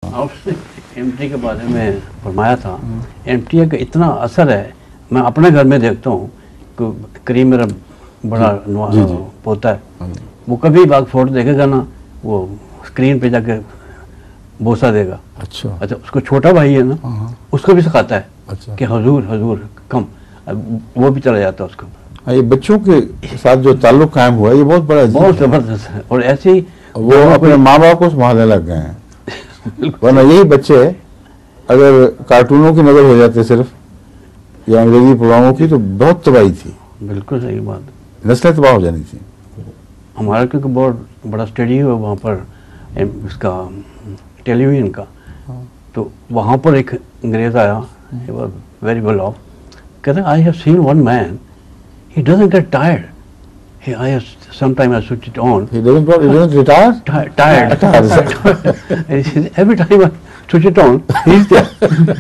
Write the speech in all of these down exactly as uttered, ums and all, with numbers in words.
آپ نے M T کے بارے میں فرمایا تھا، ایم ٹی کا اتنا اثر ہے، میں اپنے گھر میں دیکھتا ہوں کہ کریم میرا بڑا پوتا ہے، وہ کبھی باغ فوٹو دیکھے گا نا وہ اسکرین پہ جا کے بوسہ دے گا. اچھا اچھا اس کو چھوٹا بھائی ہے نا، اس کو بھی سکھاتا ہے کہ حضور حضور کم، وہ بھی چلا جاتا ہے اس کو. یہ بچوں کے ساتھ جو تعلق قائم ہوا ہے یہ بہت بڑا بہت زبردست ہے. اور ایسے ہی وہ اپنے ماں باپ کو سنبھالنے لگ گئے ہیں، ورنہ یہی بچے اگر کارٹونوں کی نظر ہو جاتے صرف یا انگریزی پروگراموں کی تو بہت تباہی تھی. بالکل صحیح بات، نسلیں تباہ ہو جانی تھی. ہمارا کیونکہ بہت بڑا اسٹڈی ہوا وہاں پر اس کا ٹیلی ویژن کا، تو وہاں پر ایک انگریز آیا، ویری ویل آف، کہتے ہیں I have seen one man he doesn't get tired. He, I have, sometime I switch it on. He doesn't, he doesn't retire? Tired. tired. And he says, every time I switch it on, he's there.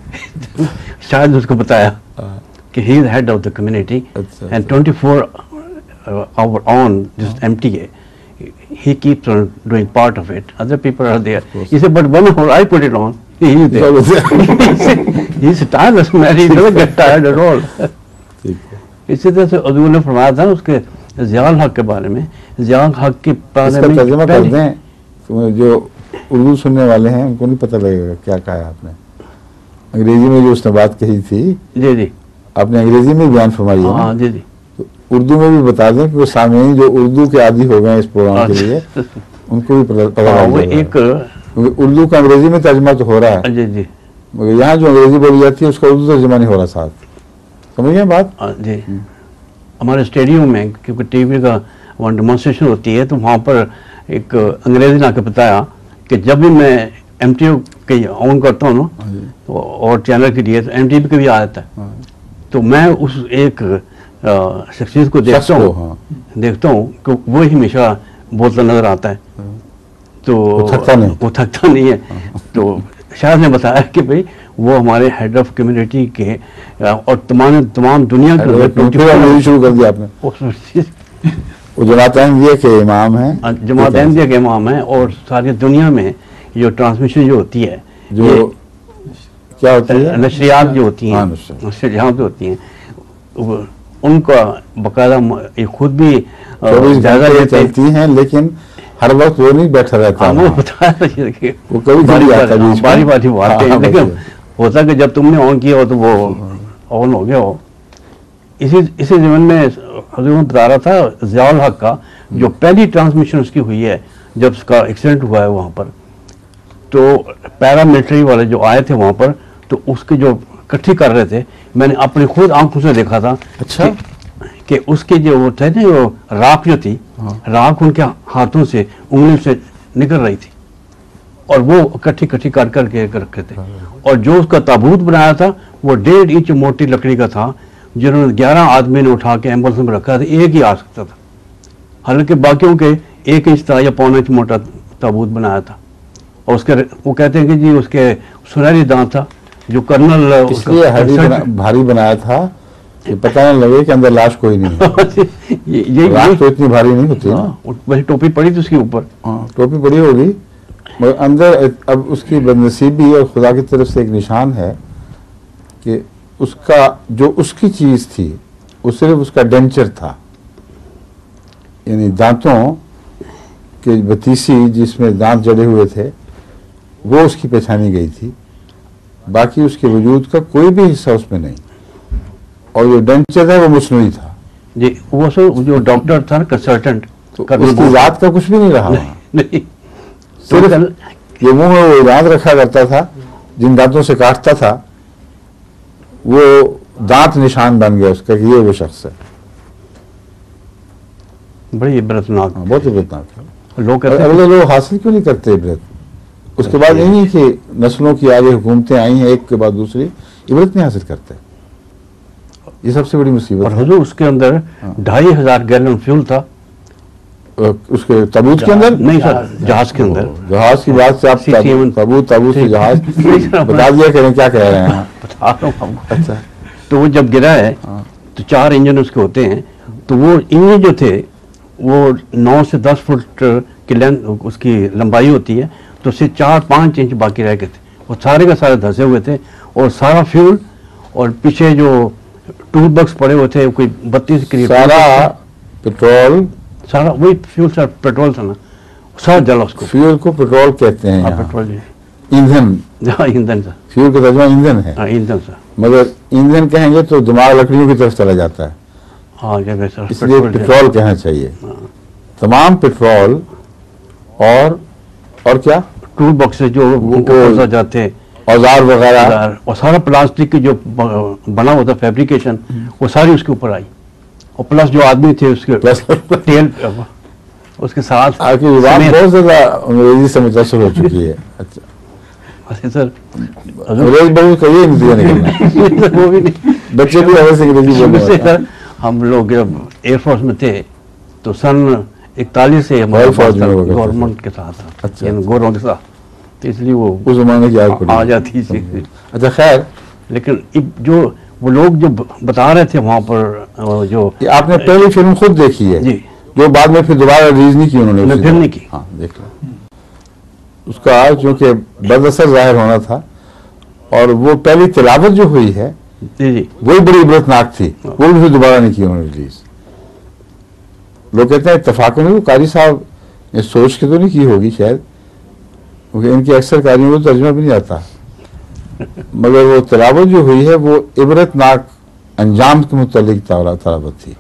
شاید اس کو بتایا کہ he is the head of the community and twenty-four hour on this M T A. He keeps on doing part of it. Other people are there. He said, but when I put it on, he is there. He's a tireless man. He doesn't get tired at all. اسی طرح سے حضور نے فرمایا تھا اس کے ضیاء الحق کے بارے میں، ضیاء الحق کے بارے میں ترجمہ کر دیں، جو اردو سننے والے ہیں ان کو نہیں پتہ لگے گا کیا کہا ہے آپ نے. انگریزی میں جو اس نے بات کہی تھی، جی جی آپ نے انگریزی میں بیان فرمائی ہے. ہاں جی جی. اردو میں بھی بتا دیں کہ وہ سامعین جو اردو کے عادی ہو گئے اس پروگرام کے لیے ان کو بھی پتہ لگے گا. اردو کا انگریزی میں ترجمہ تو ہو رہا ہے، جی جی، مگر یہاں جو انگریزی بولی جاتی ہے اس کا اردو ترجمہ نہیں ہو رہا ساتھ. سمجھ گئے بات؟ جی. ہمارے اسٹیڈیم میں کیونکہ ٹی وی کا وہاں ڈیمانسٹریشن ہوتی ہے تو وہاں پر ایک انگریزی نے آ کے بتایا کہ جب بھی میں ایم ٹی کے آن کرتا ہوں نا اور چینل کے لیے تو ایم ٹی وی کا بھی آ جاتا ہے، تو میں اس ایک شخصیت کو دیکھتا ہوں دیکھتا ہوں کہ وہ ہمیشہ بولتا نظر آتا ہے، تو وہ تھکتا نہیں ہے. تو شاید نے بتایا کہ بھائی وہ ہمارے ہیڈ آف کمیونٹی کے اور تمام تمام دنیا کے شروع کر دیا آپ نے. وہ جماعت احمدیہ کے امام ہیں، جماعت احمدیہ کے امام ہیں، اور ساری دنیا میں جو ٹرانسمیشن جو ہوتی ہے جو کیا ہوتی ہے نشریات جو ہوتی ہیں نشریات جو ہوتی ہیں ان کا باقاعدہ خود بھی جائزہ چلتی ہیں، لیکن ہر وقت وہ نہیں بیٹھا رہتا. وہ بتایا وہ کبھی باری باری باری آتے ہیں، لیکن ہوتا کہ جب تم نے آن کیا ہو تو وہ آن ہو گیا ہو. اسی اسی زمین میں حضور بتا رہا تھا ضیاء الحق کا جو پہلی ٹرانسمیشن اس کی ہوئی ہے جب اس کا ایکسیڈنٹ ہوا ہے وہاں پر، تو پیرا ملٹری والے جو آئے تھے وہاں پر تو اس کی جو اکٹھی کر رہے تھے، میں نے اپنی خود آنکھوں سے دیکھا تھا. اچھا. کہ اس کی جو وہ تھے نا وہ راکھ جو تھی، راکھ ان کے ہاتھوں سے انگلی سے نکل رہی تھی اور وہ اکٹھی اکٹھی کر کر کے رکھے تھے. اور جو اس کا تابوت بنایا تھا وہ ڈیڑھ انچ موٹی لکڑی کا تھا، جنہوں نے گیارہ آدمی نے اٹھا کے ایمبولینس میں رکھا تھا، ایک ہی آ سکتا تھا، حالانکہ باقیوں کے ایک انچ تھا یا پونا انچ موٹا تابوت بنایا تھا. اور اس کے وہ کہتے ہیں کہ جی اس کے سنہری دانت تھا جو کرنل اس لیے بھاری بنایا تھا کہ پتہ نہ لگے کہ اندر لاش کوئی نہیں ہے. لاش تو اتنی بھاری نہیں ہوتی، وہی ٹوپی پڑی تھی اس کے اوپر. ٹوپی پڑی ہوگی مگر اندر اب اس کی بدنصیبی اور خدا کی طرف سے ایک نشان ہے کہ اس کا جو اس کی چیز تھی وہ صرف اس کا ڈینچر تھا، یعنی دانتوں کے بتیسی جس میں دانت جڑے ہوئے تھے وہ اس کی پہچانی گئی تھی، باقی اس کے وجود کا کوئی بھی حصہ اس میں نہیں. اور جو ڈینچر ہے وہ مصنوعی تھا. جی وہ جو ڈاکٹر تھا کنسلٹنٹ اس کی ذات کا کچھ بھی نہیں رہا، صرف یہ منہ میں وہ دانت رکھا کرتا تھا، جن دانتوں سے کاٹتا تھا وہ دانت نشان بن گیا اس کا کہ یہ وہ شخص ہے. بڑی عبرتناک، بہت عبرتناک ہے. لوگ اگلے لوگ حاصل کیوں نہیں کرتے عبرت؟ اس کے بعد یہی کہ نسلوں کی آگے حکومتیں آئی ہیں ایک کے بعد دوسری، عبرت نہیں حاصل کرتے. یہ سب سے بڑی مصیبت. اور حضور اس کے اندر ڈھائی ہزار گیلن فیول تھا اس کے تابوت کے اندر، نہیں سر جہاز کے اندر. جہاز کی بات سے آپ تابوت تابوت سے جہاز بتا دیا کریں کیا کہہ رہے ہیں. بتا رہا ہوں. اچھا. تو وہ جب گرا ہے تو چار انجن اس کے ہوتے ہیں، تو وہ انجن جو تھے وہ نو سے دس فٹ کی لینتھ اس کی لمبائی ہوتی ہے، تو اس سے چار پانچ انچ باقی رہ گئے تھے، وہ سارے کا سارے دھسے ہوئے تھے، اور سارا فیول اور پیچھے جو ٹول باکس پڑے ہوئے تھے کوئی بتیس کے سارا پٹرول، سارا وہی فیول سر پٹرول تھا نا، سارا جلا اس کو. فیول کو پٹرول کہتے ہیں ہاں یہاں. پٹرول جی، ایندھن، ہاں ایندھن سر، فیول کا ترجمہ ایندھن ہے، ہاں ایندھن سر، مگر ایندھن کہیں گے تو دماغ لکڑیوں کی طرف چلا جاتا ہے، ہاں جی سر، اس لیے پٹرول کہنا چاہیے. تمام پٹرول اور اور کیا ٹول باکس جو جاتے اوزار وغیرہ، اور سارا پلاسٹک کی جو بنا ہوتا فیبریکیشن وہ ساری اس کے اوپر آئی، اور پلس جو آدمی تھے اس کے ٹیل اس کے ساتھ. آپ کی زبان بہت زیادہ انگریزی سے متاثر ہو چکی ہے. اچھا سر انگریز بہو کا یہ نتیجہ نکلنا، وہ بھی نہیں، بچے بھی ایسے انگریزی بولنے سے والا. سر ہم لوگ جب ایئر فورس میں تھے تو سن اکتالیس سے Air Force میں ہوا کرتے تھے. گورنمنٹ کے ساتھ تھا، اچھا. یعنی گوروں کے ساتھ، تو اس لیے وہ اس زمانے کی یاد پڑی آ جاتی تھی. اچھا خیر، لیکن اب جو وہ لوگ جو بتا رہے تھے وہاں پر جو یہ آپ نے پہلی فلم خود دیکھی ہے جی جو بعد میں پھر دوبارہ ریلیز نہیں کی انہوں نے میں اسی پھر طرح. نہیں کی. ہاں دیکھ لو اس کا چونکہ بد اثر ظاہر ہونا تھا، اور وہ پہلی تلاوت جو ہوئی ہے جی جی وہی بڑی عبرتناک تھی، وہ بھی پھر دوبارہ نہیں کی انہوں نے ریلیز. لوگ کہتے ہیں اتفاقوں میں وہ قاری صاحب نے سوچ کے تو نہیں کی ہوگی شاید، کیونکہ ان کی اکثر قاریوں کو ترجمہ بھی نہیں آتا، مگر وہ تلاوت جو ہوئی ہے وہ عبرتناک انجام کے متعلق تلاوت تھی.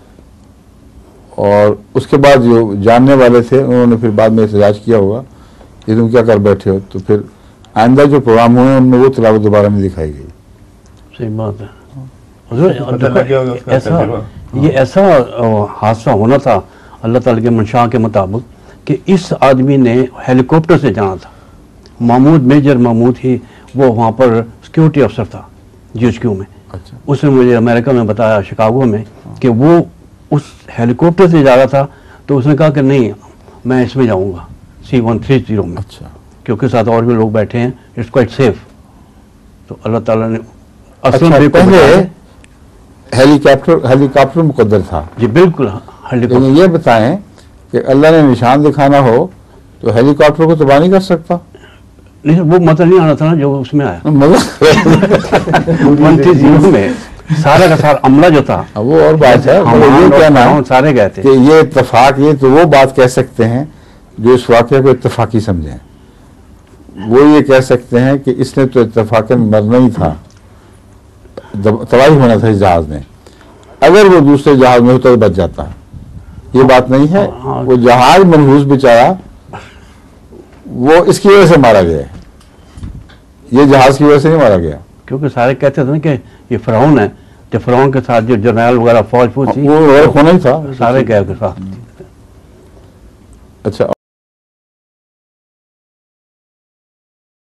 اور اس کے بعد جو جاننے والے تھے انہوں نے پھر بعد میں احتجاج کیا ہوگا کہ تم کیا کر بیٹھے ہو، تو پھر آئندہ جو پروگرام ہوئے ان میں وہ تلاوت دوبارہ نہیں دکھائی گئی. صحیح بات ہے. حضور ایسا یہ ایسا حادثہ ہونا تھا اللہ تعالیٰ کے منشاء کے مطابق کہ اس آدمی نے ہیلی کاپٹر سے جانا تھا. محمود میجر محمود ہی وہ وہاں پر سیکیورٹی افسر تھا جی ایچ کیو میں. اچھا. اس نے مجھے امریکہ میں بتایا شکاگو میں کہ وہ اس ہیلی کاپٹر سے جا رہا تھا، تو اس نے کہا کہ نہیں میں اس میں جاؤں گا سی ون تھری زیرو میں، اچھا. کیونکہ ساتھ اور بھی لوگ بیٹھے ہیں، اٹس کوائٹ سیف. تو اللہ تعالیٰ نے اچھا پہلے ہیلی کاپٹر ہیلی کاپٹر مقدر تھا. جی بالکل ہیلی کاپٹر. لیکن یہ بتائیں کہ اللہ نے نشان دکھانا ہو تو ہیلی کاپٹر کو تباہ نہیں کر سکتا؟ نہیں وہ مطلب نہیں آنا تھا نا جو اس میں آیا مطلب ون تھری زیرو میں سارا کا سارا عملہ جو تھا وہ اور بات ہے، مگر یہ کہنا سارے گئے تھے کہ یہ اتفاق، یہ تو وہ بات کہہ سکتے ہیں جو اس واقعے کو اتفاقی سمجھیں. وہ یہ کہہ سکتے ہیں کہ اس نے تو اتفاقاً مرنا ہی تھا، تباہی ہونا تھا اس جہاز میں، اگر وہ دوسرے جہاز میں ہوتا تو بچ جاتا. یہ بات نہیں ہے، وہ جہاز منحوس بیچارہ وہ اس کی وجہ سے مارا گیا ہے، یہ جہاز کی وجہ سے نہیں مارا گیا. کیونکہ سارے کہتے تھے نا کہ یہ فرعون ہے، جو فرعون کے ساتھ جو جرنیل وغیرہ فوج فوج تھی وہ ہونا ہی تھا سارے گئے کے ساتھ. اچھا.